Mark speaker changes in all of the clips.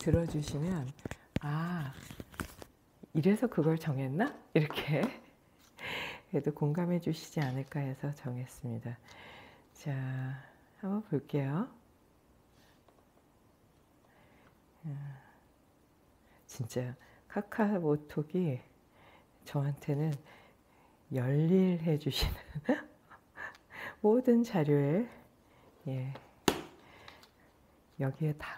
Speaker 1: 들어주시면 아, 이래서 그걸 정했나? 이렇게 그래도 공감해 주시지 않을까 해서 정했습니다. 자, 한번 볼게요. 진짜 카카오톡이 저한테는 열일해 주시는 모든 자료에 예, 여기에 다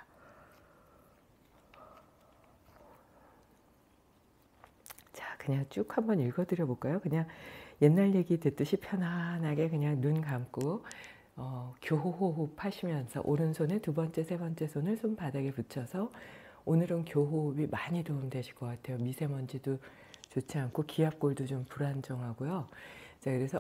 Speaker 1: 자, 그냥 쭉 한번 읽어드려 볼까요? 그냥 옛날 얘기 듣듯이 편안하게 그냥 눈 감고 교호호흡 하시면서 오른손에 두 번째, 세 번째 손을 손바닥에 붙여서 오늘은 교호흡이 많이 도움되실 것 같아요. 미세먼지도 좋지 않고 기압골도 좀 불안정하고요. 자, 그래서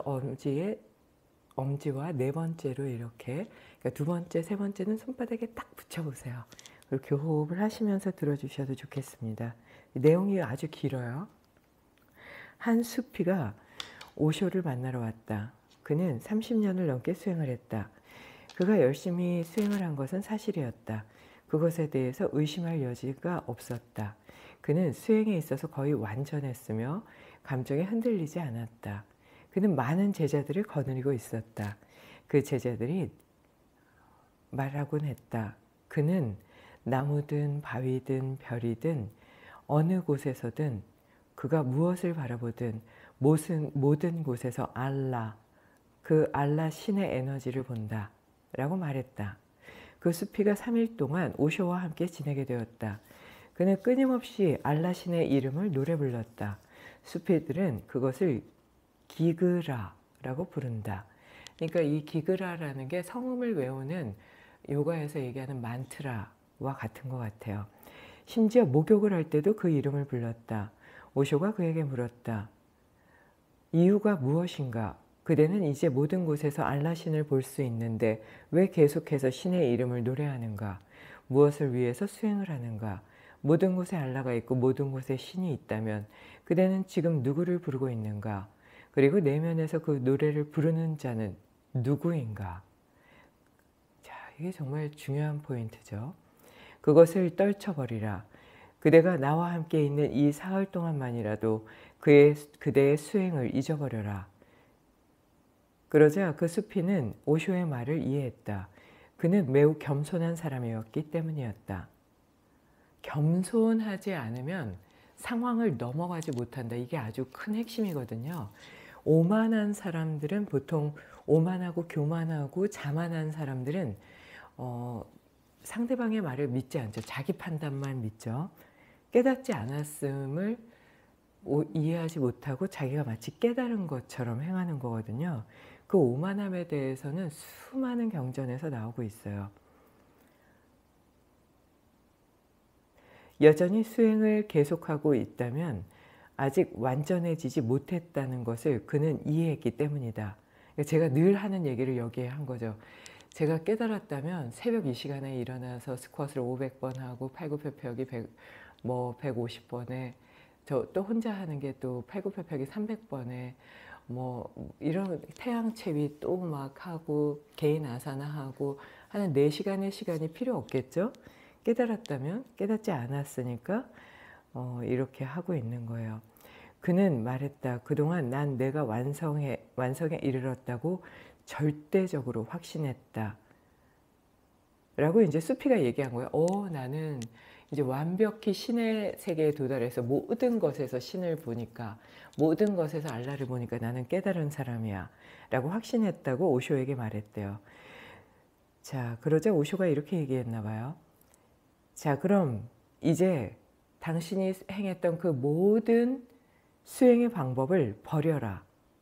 Speaker 1: 엄지와 네 번째로 이렇게, 그러니까 두 번째, 세 번째는 손바닥에 딱 붙여보세요. 그리고 교호흡을 하시면서 들어주셔도 좋겠습니다. 내용이 아주 길어요. 한 수피가 오쇼를 만나러 왔다. 그는 30년을 넘게 수행을 했다. 그가 열심히 수행을 한 것은 사실이었다. 그것에 대해서 의심할 여지가 없었다. 그는 수행에 있어서 거의 완전했으며 감정에 흔들리지 않았다. 그는 많은 제자들을 거느리고 있었다. 그 제자들이 말하곤 했다. 그는 나무든 바위든 별이든 어느 곳에서든 그가 무엇을 바라보든 모든 곳에서 알라, 그 알라 신의 에너지를 본다 라고 말했다. 그 수피가 3일 동안 오쇼와 함께 지내게 되었다. 그는 끊임없이 알라 신의 이름을 노래 불렀다. 수피들은 그것을 기그라라고 부른다. 그러니까 이 기그라라는 게 성음을 외우는 요가에서 얘기하는 만트라와 같은 것 같아요. 심지어 목욕을 할 때도 그 이름을 불렀다. 오쇼가 그에게 물었다. 이유가 무엇인가? 그대는 이제 모든 곳에서 알라신을 볼 수 있는데 왜 계속해서 신의 이름을 노래하는가? 무엇을 위해서 수행을 하는가? 모든 곳에 알라가 있고 모든 곳에 신이 있다면 그대는 지금 누구를 부르고 있는가? 그리고 내면에서 그 노래를 부르는 자는 누구인가? 자, 이게 정말 중요한 포인트죠. 그것을 떨쳐버리라. 그대가 나와 함께 있는 이 사흘 동안만이라도 그대의 수행을 잊어버려라. 그러자 그 수피는 오쇼의 말을 이해했다. 그는 매우 겸손한 사람이었기 때문이었다. 겸손하지 않으면 상황을 넘어가지 못한다. 이게 아주 큰 핵심이거든요. 오만한 사람들은 보통 오만하고 교만하고 자만한 사람들은 상대방의 말을 믿지 않죠. 자기 판단만 믿죠. 깨닫지 않았음을 이해하지 못하고 자기가 마치 깨달은 것처럼 행하는 거거든요. 그 오만함에 대해서는 수많은 경전에서 나오고 있어요. 여전히 수행을 계속하고 있다면 아직 완전해지지 못했다는 것을 그는 이해했기 때문이다. 제가 늘 하는 얘기를 여기에 한 거죠. 제가 깨달았다면 새벽 이 시간에 일어나서 스쿼트를 500번 하고 팔굽혀펴기 150번에 저 또 혼자 하는 게 또 팔굽혀펴기 300번에 뭐 이런 태양체위 또 막 하고 개인 아사나 하고 하는 4시간의 시간이 필요 없겠죠? 깨달았다면 깨닫지 않았으니까 이렇게 하고 있는 거예요. 그는 말했다. 그동안 난 내가 완성에 이르렀다고 절대적으로 확신했다. 라고 이제 수피가 얘기한 거예요. 나는 이제 완벽히 신의 세계에 도달해서 모든 것에서 신을 보니까, 모든 것에서 알라를 보니까 나는 깨달은 사람이야 라고 확신했다고 오쇼에게 말했대요. 자, 그러자 오쇼가 이렇게 얘기했나 봐요. 자, 그럼 이제 당신이 행했던 그 모든 수행의 방법을 버려라.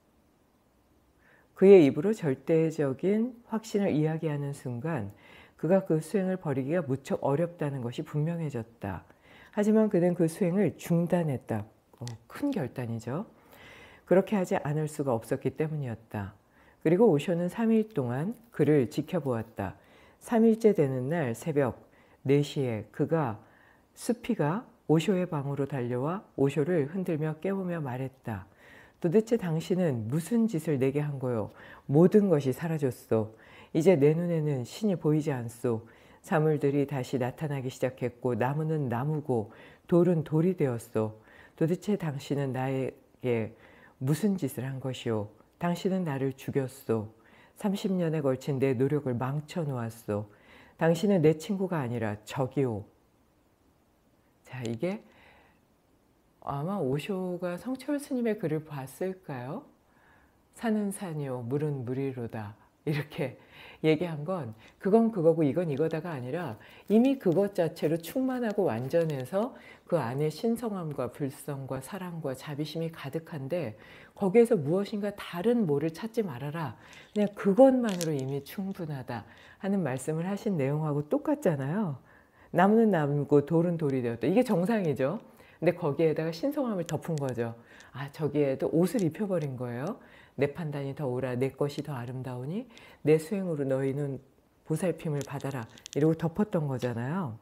Speaker 1: 그의 입으로 절대적인 확신을 이야기하는 순간 그가 그 수행을 버리기가 무척 어렵다는 것이 분명해졌다. 하지만 그는 그 수행을 중단했다. 큰 결단이죠. 그렇게 하지 않을 수가 없었기 때문이었다. 그리고 오쇼는 3일 동안 그를 지켜보았다. 3일째 되는 날 새벽 4시에 수피가 오쇼의 방으로 달려와 오쇼를 흔들며 깨우며 말했다. 도대체 당신은 무슨 짓을 내게 한 거요? 모든 것이 사라졌소. 이제 내 눈에는 신이 보이지 않소. 사물들이 다시 나타나기 시작했고 나무는 나무고 돌은 돌이 되었소. 도대체 당신은 나에게 무슨 짓을 한 것이오? 당신은 나를 죽였소. 30년에 걸친 내 노력을 망쳐 놓았소. 당신은 내 친구가 아니라 적이오. 자, 이게 아마 오쇼가 성철 스님의 글을 봤을까요? 산은 산이요 물은 물이로다 이렇게 얘기한 건 그건 그거고 이건 이거다가 아니라 이미 그것 자체로 충만하고 완전해서 그 안에 신성함과 불성과 사랑과 자비심이 가득한데 거기에서 무엇인가 다른 뭐를 찾지 말아라. 그냥 그것만으로 이미 충분하다 하는 말씀을 하신 내용하고 똑같잖아요. 나무는 나무고 돌은 돌이 되었다. 이게 정상이죠. 근데 거기에다가 신성함을 덮은 거죠. 아, 저기에도 옷을 입혀버린 거예요. 내 판단이 더 옳아 내 것이 더 아름다우니 내 수행으로 너희는 보살핌을 받아라 이러고 덮었던 거잖아요.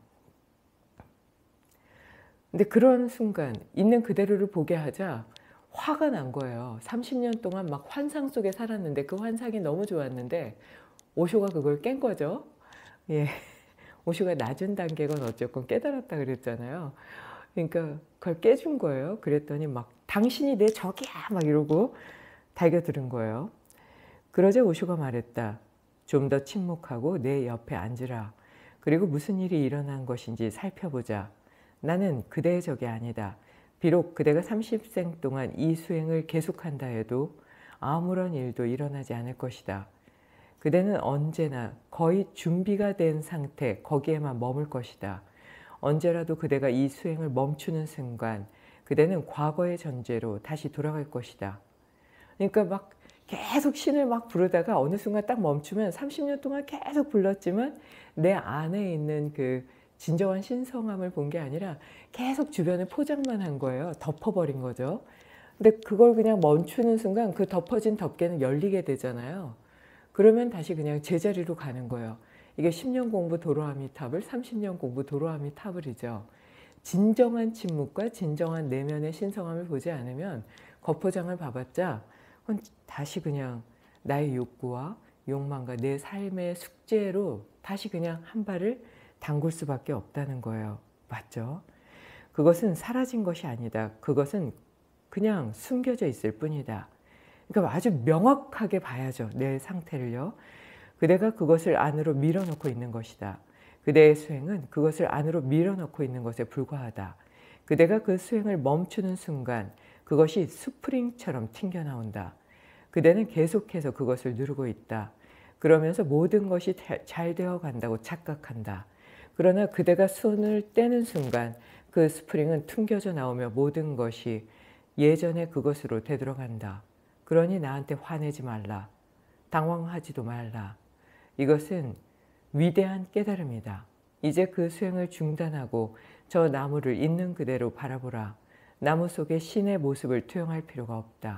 Speaker 1: 근데 그런 순간 있는 그대로를 보게 하자 화가 난 거예요. 30년 동안 막 환상 속에 살았는데 그 환상이 너무 좋았는데 오쇼가 그걸 깬 거죠. 예, 오쇼가 낮은 단계건 어쨌건 깨달았다 그랬잖아요. 그러니까 그걸 깨준 거예요. 그랬더니 막 당신이 내 적이야 막 이러고 달겨들은 거예요. 그러자 오쇼가 말했다. 좀 더 침묵하고 내 옆에 앉으라. 그리고 무슨 일이 일어난 것인지 살펴보자. 나는 그대의 적이 아니다. 비록 그대가 30생 동안 이 수행을 계속한다 해도 아무런 일도 일어나지 않을 것이다. 그대는 언제나 거의 준비가 된 상태 거기에만 머물 것이다. 언제라도 그대가 이 수행을 멈추는 순간 그대는 과거의 전제로 다시 돌아갈 것이다. 그러니까 막 계속 신을 막 부르다가 어느 순간 딱 멈추면 30년 동안 계속 불렀지만 내 안에 있는 그 진정한 신성함을 본 게 아니라 계속 주변에 포장만 한 거예요. 덮어버린 거죠. 근데 그걸 그냥 멈추는 순간 그 덮어진 덮개는 열리게 되잖아요. 그러면 다시 그냥 제자리로 가는 거예요. 이게 10년 공부 도로아미탑을 30년 공부 도로아미타불이죠. 진정한 침묵과 진정한 내면의 신성함을 보지 않으면 겉포장을 봐봤자 다시 그냥 나의 욕구와 욕망과 내 삶의 숙제로 다시 그냥 한 발을 담글 수밖에 없다는 거예요. 맞죠? 그것은 사라진 것이 아니다. 그것은 그냥 숨겨져 있을 뿐이다. 그러니까 아주 명확하게 봐야죠. 내 상태를요. 그대가 그것을 안으로 밀어넣고 있는 것이다. 그대의 수행은 그것을 안으로 밀어넣고 있는 것에 불과하다. 그대가 그 수행을 멈추는 순간 그것이 스프링처럼 튕겨나온다. 그대는 계속해서 그것을 누르고 있다. 그러면서 모든 것이 잘 되어 간다고 착각한다. 그러나 그대가 손을 떼는 순간 그 스프링은 튕겨져 나오며 모든 것이 예전의 그것으로 되돌아간다. 그러니 나한테 화내지 말라. 당황하지도 말라. 이것은 위대한 깨달음이다. 이제 그 수행을 중단하고 저 나무를 있는 그대로 바라보라. 나무 속에 신의 모습을 투영할 필요가 없다.